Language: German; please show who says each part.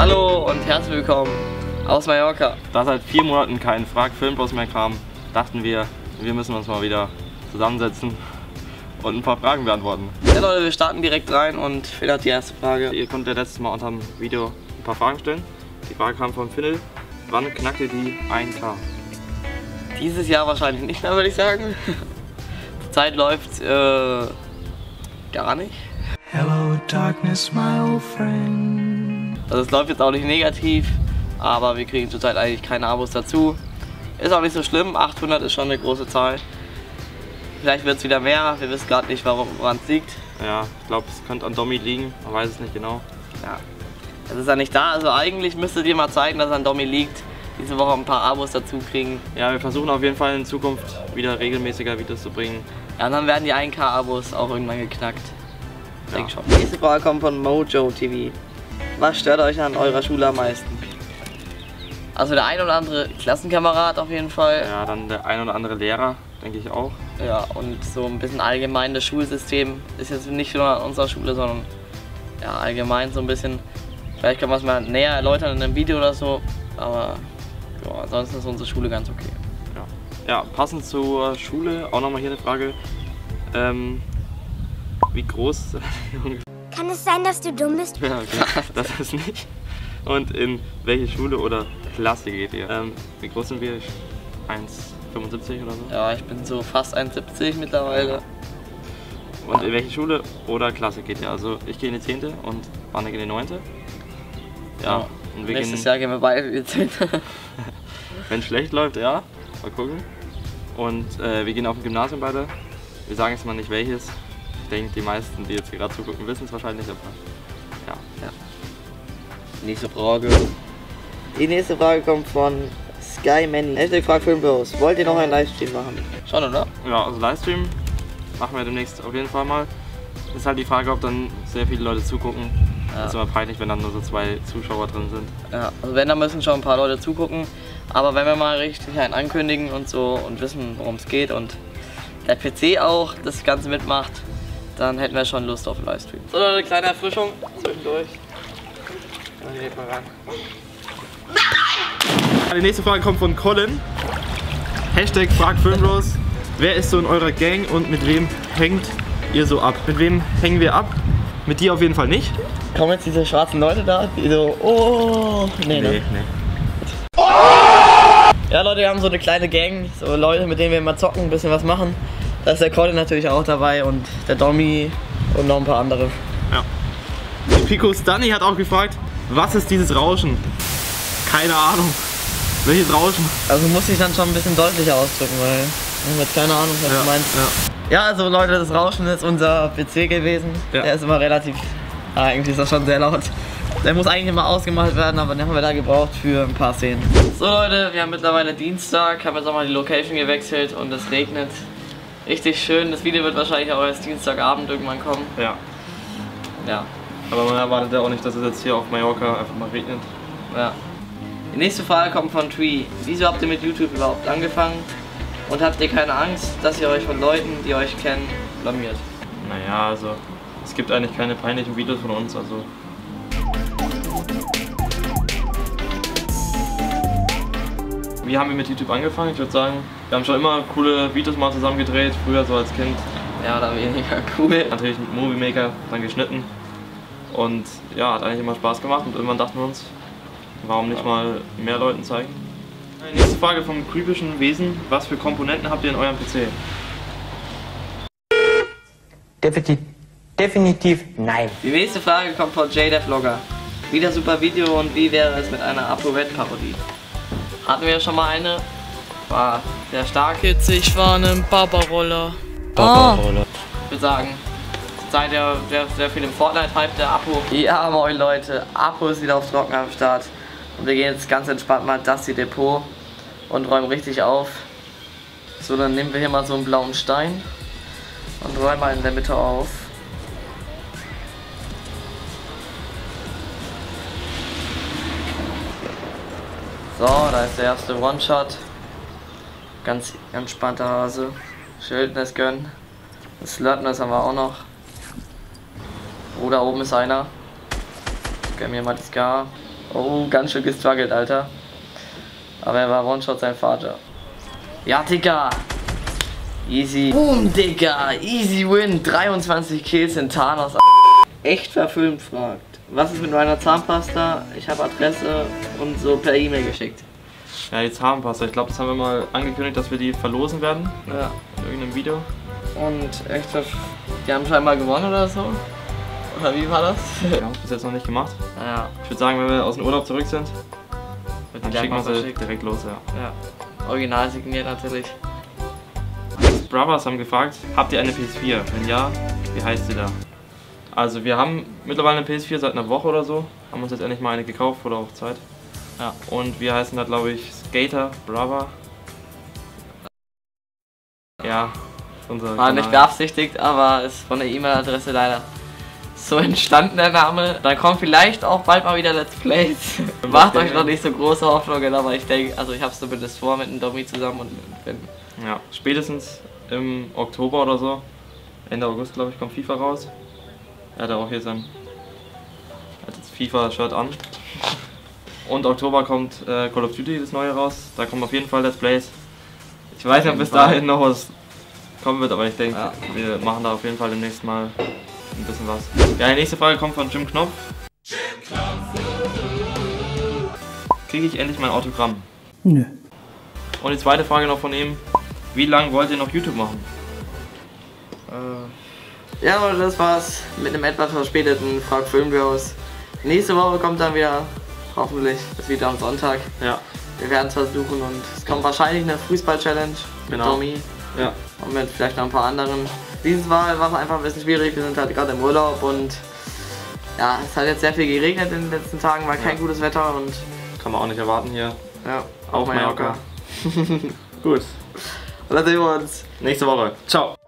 Speaker 1: Hallo und herzlich willkommen aus Mallorca.
Speaker 2: Da seit 4 Monaten kein Frag Filmbros mehr kam, dachten wir müssen uns mal wieder zusammensetzen und ein paar Fragen beantworten.
Speaker 1: Ja Leute, wir starten direkt rein und Phil hat die erste Frage.
Speaker 2: Ihr konntet letztes Mal unter dem Video ein paar Fragen stellen. Die Frage kam von Phil. Wann knackt ihr die 1K?
Speaker 1: Dieses Jahr wahrscheinlich nicht mehr, würde ich sagen. Die Zeit läuft gar nicht.
Speaker 3: Hello darkness, my old friend.
Speaker 1: Also es läuft jetzt auch nicht negativ, aber wir kriegen zurzeit eigentlich keine Abos dazu. Ist auch nicht so schlimm, 800 ist schon eine große Zahl. Vielleicht wird es wieder mehr, wir wissen gerade nicht, woran es liegt.
Speaker 2: Ja, ich glaube, es könnte an Domi liegen, man weiß es nicht genau.
Speaker 1: Ja, es ist ja nicht da, also eigentlich müsstet ihr mal zeigen, dass es an Domi liegt. Diese Woche ein paar Abos dazu kriegen.
Speaker 2: Ja, wir versuchen auf jeden Fall in Zukunft wieder regelmäßiger Videos zu bringen.
Speaker 1: Ja, und dann werden die 1K-Abos auch irgendwann geknackt.
Speaker 2: Ja.
Speaker 1: Denk schon. Die nächste Frage kommt von Mojo TV. Was stört euch an eurer Schule am meisten? Also der ein oder andere Klassenkamerad auf jeden Fall.
Speaker 2: Ja, dann der ein oder andere Lehrer, denke ich auch.
Speaker 1: Ja, und so ein bisschen allgemein das Schulsystem ist jetzt nicht nur an unserer Schule, sondern ja, allgemein so ein bisschen. Vielleicht können wir es mal näher erläutern in einem Video oder so, aber ja, ansonsten ist unsere Schule ganz okay.
Speaker 2: Ja, passend zur Schule auch nochmal hier eine Frage. Wie groß?
Speaker 4: Kann es sein, dass du dumm bist?
Speaker 2: Ja, okay. Das ist nicht. Und in welche Schule oder Klasse geht ihr? Wie groß sind wir? 1,75 oder so?
Speaker 1: Ja, ich bin so fast 1,70 mittlerweile.
Speaker 2: Und in welche Schule oder Klasse geht ihr? Also ich gehe in die 10. und Anne geht in die 9. Ja. Und wir
Speaker 1: Nächstes
Speaker 2: gehen,
Speaker 1: Jahr gehen wir beide in die 10.
Speaker 2: wenn es schlecht läuft, ja. Mal gucken. Und wir gehen auf ein Gymnasium beide. Wir sagen jetzt mal nicht welches. Ich denke, die meisten, die jetzt gerade zugucken, wissen es wahrscheinlich, aber ja.
Speaker 1: Nächste Frage. Die nächste Frage kommt von Sky Manny. Hashtag Frag Filmbros. Wollt ihr noch einen Livestream machen? Schon, oder?
Speaker 2: Ja, also Livestream machen wir demnächst auf jeden Fall mal. Ist halt die Frage, ob dann sehr viele Leute zugucken.
Speaker 1: Ja.
Speaker 2: Ist immer peinlich, wenn dann nur so 2 Zuschauer drin sind.
Speaker 1: Ja, also wenn, dann müssen schon ein paar Leute zugucken. Aber wenn wir mal richtig einen ankündigen und so und wissen, worum es geht und der PC auch das Ganze mitmacht, dann hätten wir schon Lust auf einen Livestream. So, eine kleine Erfrischung zwischendurch.
Speaker 2: Die nächste Frage kommt von Colin. Hashtag Frag Filmbros. Wer ist so in eurer Gang und mit wem hängt ihr so ab? Mit wem hängen wir ab? Mit dir auf jeden Fall nicht.
Speaker 1: Kommen jetzt diese schwarzen Leute da, die so, oh, nee. Ja Leute, wir haben so eine kleine Gang, so Leute, mit denen wir immer zocken, ein bisschen was machen. Da ist der Colin natürlich auch dabei und der Domi und noch ein paar andere.
Speaker 2: Ja. Pico Stunny hat auch gefragt, was ist dieses Rauschen? Keine Ahnung. Welches Rauschen?
Speaker 1: Also muss ich dann schon ein bisschen deutlicher ausdrücken, weil ich habe jetzt keine Ahnung, was du meinst. Ja, also Leute, das Rauschen ist unser PC gewesen.
Speaker 2: Ja.
Speaker 1: Der ist immer relativ, eigentlich ist das schon sehr laut. Der muss eigentlich immer ausgemacht werden, aber den haben wir da gebraucht für ein paar Szenen. So Leute, wir haben mittlerweile Dienstag, haben jetzt auch mal die Location gewechselt und es regnet. Richtig schön, das Video wird wahrscheinlich auch erst Dienstagabend irgendwann kommen.
Speaker 2: Ja.
Speaker 1: Ja.
Speaker 2: Aber man erwartet ja auch nicht, dass es jetzt hier auf Mallorca einfach mal regnet.
Speaker 1: Ja. Die nächste Frage kommt von Tree. Wieso habt ihr mit YouTube überhaupt angefangen? Und habt ihr keine Angst, dass ihr euch von Leuten, die euch kennen, blamiert?
Speaker 2: Naja, also es gibt eigentlich keine peinlichen Videos von uns, also. Wie haben wir mit YouTube angefangen? Ich würde sagen, wir haben schon immer coole Videos mal zusammen gedreht, früher so als Kind.
Speaker 1: Ja, oder weniger cool.
Speaker 2: Natürlich mit Movie Maker, dann geschnitten. Und ja, hat eigentlich immer Spaß gemacht und irgendwann dachten wir uns, warum nicht mal mehr Leuten zeigen? Die nächste Frage vom creepischen Wesen. Was für Komponenten habt ihr in eurem PC?
Speaker 5: Definitiv nein.
Speaker 1: Die nächste Frage kommt von Jay der Vlogger. Wieder super Video und wie wäre es mit einer ApoRed-Parodie? Hatten wir schon mal eine. War sehr stark.
Speaker 6: Jetzt, ich war ein Barbaroller.
Speaker 1: Ich würde sagen, zurzeit ja sehr viel im Fortnite-Hype der Apo. Ja moin Leute, Apo ist wieder auf Trocken am Start. Und wir gehen jetzt ganz entspannt mal das hier Depot und räumen richtig auf. So, dann nehmen wir hier mal so einen blauen Stein und räumen mal in der Mitte auf. So, da ist der erste One-Shot. Ganz entspannter Hase. Schildness gönnen. Das Slurpness haben wir auch noch. Oh, da oben ist einer. Gönn mir mal die Scar. Oh, ganz schön gestruggelt, Alter. Aber er war One-Shot sein Vater. Ja, Digga. Easy. Boom, Digga. Easy win. 23 Kills in Thanos. Echt verfilmt fragt. Was ist mit meiner Zahnpasta? Ich habe Adresse und so per E-Mail geschickt.
Speaker 2: Ja, die Zahnpasta. Ich glaube, das haben wir mal angekündigt, dass wir die verlosen werden.
Speaker 1: Ja.
Speaker 2: In irgendeinem Video.
Speaker 1: Und echt, die haben scheinbar gewonnen oder so? Oder wie war das?
Speaker 2: Wir haben es bis jetzt noch nicht gemacht.
Speaker 1: Ja.
Speaker 2: Ich würde sagen, wenn wir aus dem Urlaub zurück sind, dann schicken wir sie
Speaker 1: verschickt.
Speaker 2: direkt los, ja.
Speaker 1: Ja. Original signiert natürlich.
Speaker 2: Brothers haben gefragt, habt ihr eine PS4? Wenn ja, wie heißt sie da? Also wir haben mittlerweile eine PS4 seit einer Woche oder so. Haben uns jetzt endlich mal eine gekauft, wurde auch Zeit. Ja. Und wir heißen da, glaube ich, Skater Brother. Ja, unser
Speaker 1: War nicht beabsichtigt, aber ist von der E-Mail-Adresse leider so entstanden, der Name. Dann kommen vielleicht auch bald mal wieder Let's Plays. Macht euch noch nicht so große Hoffnungen, aber ich denke, also ich habe es zumindest vor mit dem Domi zusammen und mit Finn.
Speaker 2: Ja, spätestens im Oktober oder so, Ende August glaube ich, kommt FIFA raus. Er hat auch hier sein FIFA-Shirt an. Und Oktober kommt Call of Duty, das neue raus. Da kommen auf jeden Fall Let's Plays. Ich weiß nicht, ob bis dahin noch was kommen wird, aber ich denke, ja, wir machen da auf jeden Fall demnächst mal ein bisschen was. Ja, die nächste Frage kommt von Jim Knopf. Kriege ich endlich mein Autogramm?
Speaker 3: Nö.
Speaker 2: Und die zweite Frage noch von ihm. Wie lange wollt ihr noch YouTube machen?
Speaker 1: Ja, und das war's mit einem etwas verspäteten Frag Filmbüros. Nächste Woche kommt dann wieder, hoffentlich, das Video am Sonntag.
Speaker 2: Ja.
Speaker 1: Wir werden es versuchen und es kommt wahrscheinlich eine Fußball-Challenge mit Domi.
Speaker 2: Ja.
Speaker 1: Und mit vielleicht noch ein paar anderen. Dieses Mal war es einfach ein bisschen schwierig, wir sind halt gerade im Urlaub und ja, es hat jetzt sehr viel geregnet in den letzten Tagen, war kein gutes Wetter und
Speaker 2: Kann man auch nicht erwarten hier.
Speaker 1: ja,
Speaker 2: Auf Mallorca.
Speaker 1: Gut. Und dann sehen wir uns
Speaker 2: Nächste Woche. Ciao.